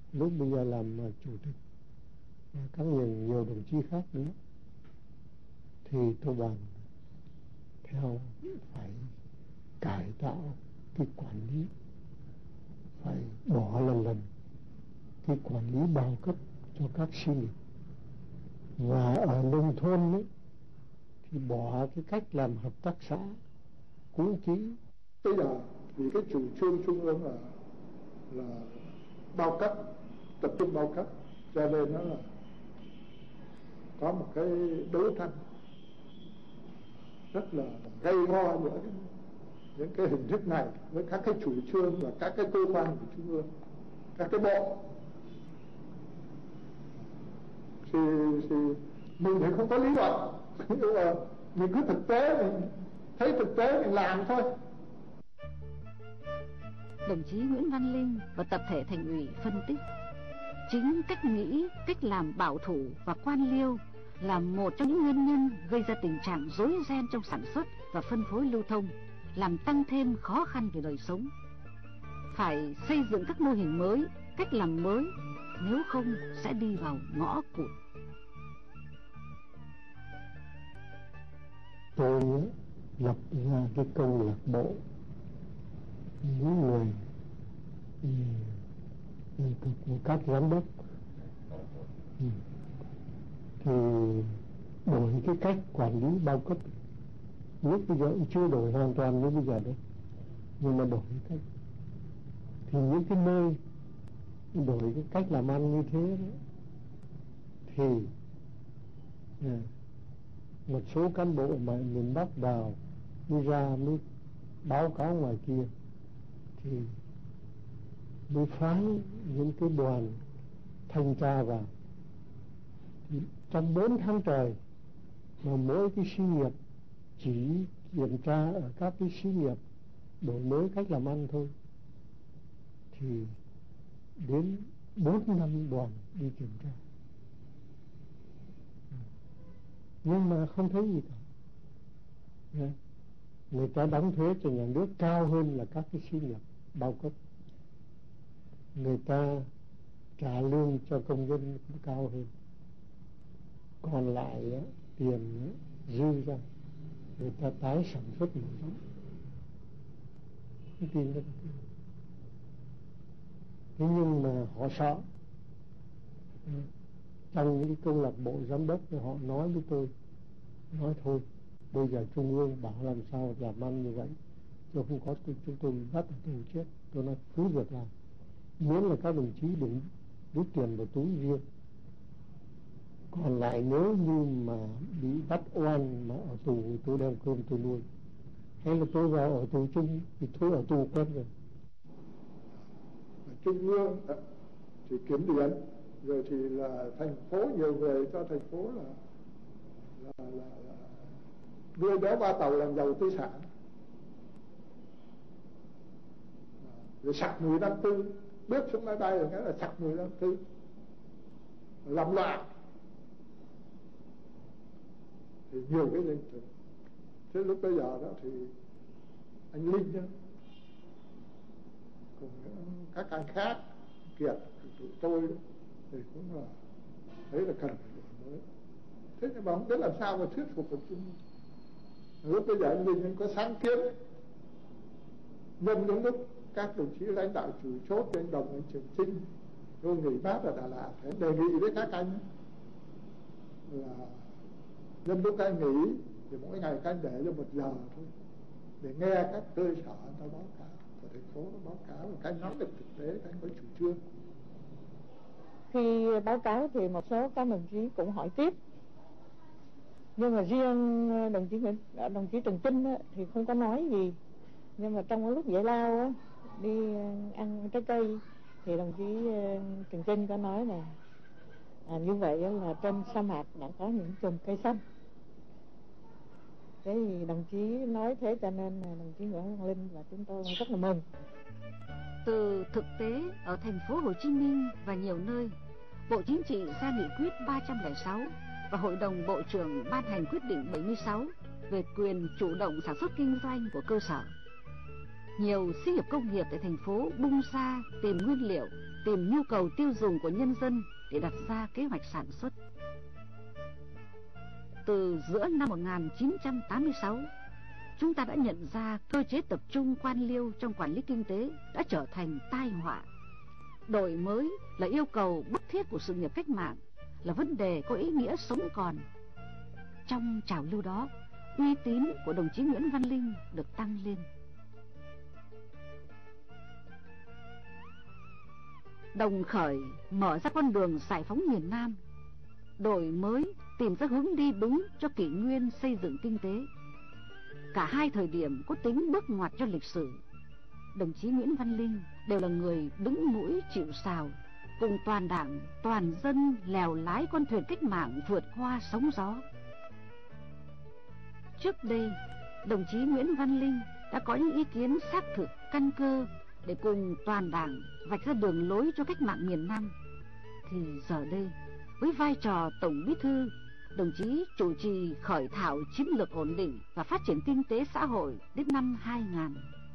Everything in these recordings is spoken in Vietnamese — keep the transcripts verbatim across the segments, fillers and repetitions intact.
lúc bây giờ làm chủ tịch và các nhiều, nhiều đồng chí khác nữa, thì tôi bàn theo phải cải tạo cái quản lý, phải bỏ lần lần cái quản lý bao cấp cho các xí nghiệp, và ở nông thôn ấy thì bỏ cái cách làm hợp tác xã cũ kỹ. Bây giờ vì cái chủ trương trung ương là là bao cấp, tập trung bao cấp, cho nên nó là có một cái đấu tranh rất là gây go giữa những cái hình thức này với các cái chủ trương và các cái cơ quan của trung ương, các cái bộ. Thì, thì mình thì không có lý luận, nhưng mà mình cứ thực tế, mình thấy thực tế mình làm thôi. Đồng chí Nguyễn Văn Linh và tập thể Thành ủy phân tích, chính cách nghĩ, cách làm bảo thủ và quan liêu là một trong những nguyên nhân gây ra tình trạng rối ren trong sản xuất và phân phối lưu thông, làm tăng thêm khó khăn về đời sống. Phải xây dựng các mô hình mới, cách làm mới, nếu không sẽ đi vào ngõ cụt. Tôi lập ra cái câu lạc bộ những người của các giám đốc, thì đổi cái cách quản lý bao cấp. Lúc bây giờ cũng chưa đổi hoàn toàn như bây giờ đấy, nhưng mà đổi cái cách. Thì những cái nơi đổi cái cách làm ăn như thế đấy, thì yeah, một số cán bộ mà miền Bắc vào đi ra mới báo cáo ngoài kia, thì mới phái những cái đoàn thanh tra vào. Thì trong bốn tháng trời mà mỗi cái xí nghiệp chỉ kiểm tra ở các cái xí nghiệp đổi mới cách làm ăn thôi, thì đến bốn năm đoàn đi kiểm tra, nhưng mà không thấy gì cả. Yeah. Người ta đóng thuế cho nhà nước cao hơn là các cái xí nghiệp bao cấp, người ta trả lương cho công nhân cũng cao hơn, còn lại á, tiền á, dư ra người ta tái sản xuất một giống. Cái tiền đó, thế nhưng mà họ sợ. Trong những câu lạc bộ giám đốc thì họ nói với tôi, nói thôi bây giờ trung ương bảo làm sao làm ăn như vậy, chứ không có chúng tôi bắt ở tù chết. Tôi nói cứ việc làm, miễn là các đồng chí đừng rút tiền vào túi riêng, còn lại nếu như mà bị bắt oan mà ở tù thì tôi đem cơm tôi nuôi, hay là tôi vào ở tù chung thì tôi ở tù quen rồi. Trung ương thì kiểm điểm, rồi thì là thành phố, nhiều người cho thành phố là là, là, là nuôi béo ba tàu làm giàu tư sản, rồi sặc mùi năm tư, bước xuống máy bay rồi cái là sặc mùi năm tư, làm loạn, thì nhiều cái linh thực. Thế lúc bây giờ đó thì anh Linh đó cùng các anh khác, Kiệt, tụi tôi thì cũng là thấy là cần phải đổi mới. Thế nhưng mà không biết làm sao mà thuyết phục được chung. Lúc bây giờ anh Linh anh có sáng kiến, nhân đến lúc các đồng chí lãnh đạo chủ chốt, anh Đồng, anh Trường Trinh tôi nghỉ mát ở Đà Lạt, phải đề nghị với các anh là nhân lúc anh nghỉ thì mỗi ngày các anh để cho một giờ thôi, để nghe các cơ sở ta báo cáo, của thành phố nó báo cáo, và các anh nắm được thực tế, các anh có chủ trương. Khi báo cáo thì một số các đồng chí cũng hỏi tiếp, nhưng mà riêng đồng chí đồng chí Trần Trinh á, thì không có nói gì. Nhưng mà trong lúc giải lao á, đi ăn trái cây thì đồng chí Trần Trinh có nói là à, như vậy là trên sa mạc đã có những chùm cây xanh. Thế thì đồng chí nói thế cho nên đồng chí Nguyễn Văn Linh và chúng tôi rất là mừng. Từ thực tế ở thành phố Hồ Chí Minh và nhiều nơi, Bộ Chính trị ra nghị quyết ba trăm lẻ sáu và Hội đồng Bộ trưởng ban hành quyết định bảy mươi sáu về quyền chủ động sản xuất kinh doanh của cơ sở. Nhiều xí nghiệp công nghiệp tại thành phố bung ra tìm nguyên liệu, tìm tìm nhu cầu tiêu dùng của nhân dân để đặt ra kế hoạch sản xuất. Từ giữa năm một nghìn chín trăm tám mươi sáu, chúng ta đã nhận ra cơ chế tập trung quan liêu trong quản lý kinh tế đã trở thành tai họa. Đổi mới là yêu cầu bức thiết của sự nghiệp cách mạng, là vấn đề có ý nghĩa sống còn. Trong trào lưu đó, uy tín của đồng chí Nguyễn Văn Linh được tăng lên. Đồng khởi mở ra con đường giải phóng miền Nam, đổi mới tìm ra hướng đi đúng cho kỷ nguyên xây dựng kinh tế. Cả hai thời điểm có tính bước ngoặt cho lịch sử. Đồng chí Nguyễn Văn Linh đều là người đứng mũi chịu sào, cùng toàn đảng, toàn dân lèo lái con thuyền cách mạng vượt qua sóng gió. Trước đây, đồng chí Nguyễn Văn Linh đã có những ý kiến xác thực căn cơ để cùng toàn đảng vạch ra đường lối cho cách mạng miền Nam. Thì giờ đây, với vai trò Tổng Bí thư, đồng chí chủ trì khởi thảo chiến lược ổn định và phát triển kinh tế xã hội đến năm hai nghìn.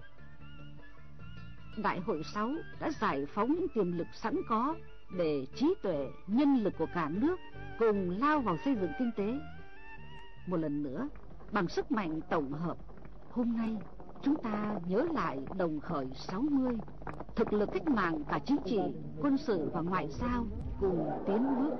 Đại hội sáu đã giải phóng những tiềm lực sẵn có để trí tuệ, nhân lực của cả nước cùng lao vào xây dựng kinh tế. Một lần nữa, bằng sức mạnh tổng hợp, hôm nay chúng ta nhớ lại đồng khởi sáu mươi, thực lực cách mạng cả chính trị, quân sự và ngoại giao cùng tiến bước.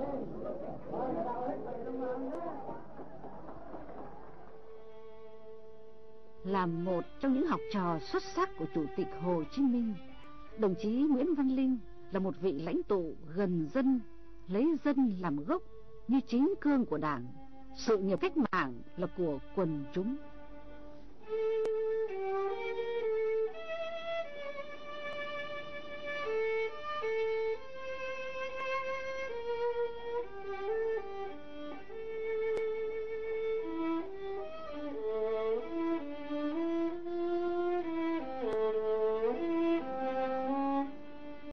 Là một trong những học trò xuất sắc của Chủ tịch Hồ Chí Minh, đồng chí Nguyễn Văn Linh là một vị lãnh tụ gần dân, lấy dân làm gốc như chính cương của Đảng. Sự nghiệp cách mạng là của quần chúng.